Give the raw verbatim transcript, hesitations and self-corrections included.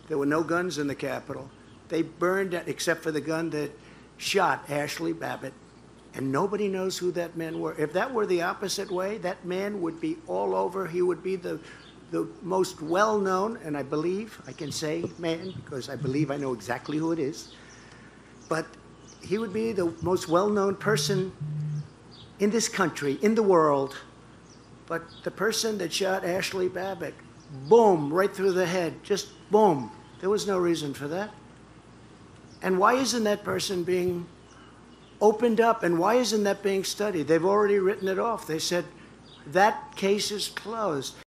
There were no guns in the Capitol. They burned, except for the gun that shot Ashli Babbitt. And nobody knows who that man were. If that were the opposite way, that man would be all over. He would be the, the most well-known, and I believe, I can say man, because I believe I know exactly who it is, but he would be the most well-known person in this country, in the world. But the person that shot Ashli Babbitt, boom, right through the head, just boom. There was no reason for that. And why isn't that person being opened up, and why isn't that being studied? They've already written it off. They said, that case is closed.